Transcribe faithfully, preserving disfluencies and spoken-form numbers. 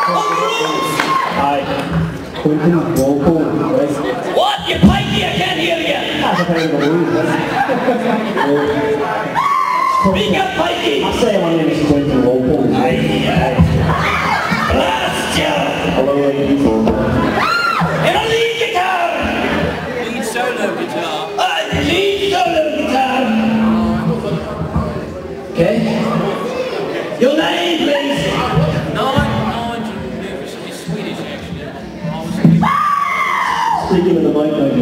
Aye. Quentin Walpole, right? What? You pikey, I can't hear you. That's a kind of a move, Speak up, pikey. I say my name is Quentin Walpole. Aye, aye. Blast you. Hello, ladies. In a lead guitar. Lead solo guitar. Uh, lead solo guitar. Okay. Your name, please. No, I, no, I'm nervous. It's Swedish, actually. I was Speaking of the mic,